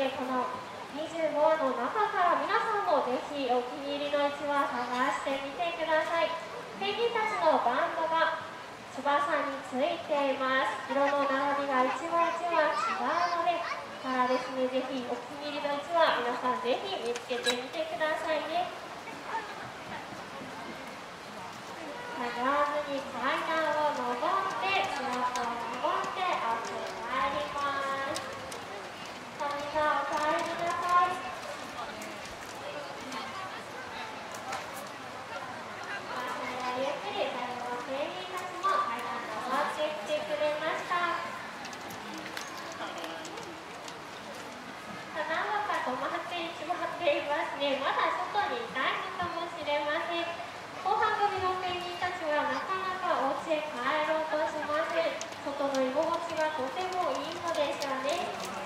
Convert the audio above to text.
で、この25話の中から皆さんもぜひお気に入りの1話探してみてください。ペンギンたちのバンドが翼についています。色の並びが1話1話違うので、からですね、ぜひお気に入りの1話皆さんぜひ見つけてみてくださいね。上手に階段を登ってスラップを登って奥へ帰ります。さあみんなお帰りなさい。ゆっくり最後はペンギンたちも階段登ってきてくれました。何羽か止まってしまっていますね。まだ外にいたいのかもしれません。後半組のペンギンたちはなかなかお家へ帰ろうとしません。外の居心地がとてもいいのでしょうね。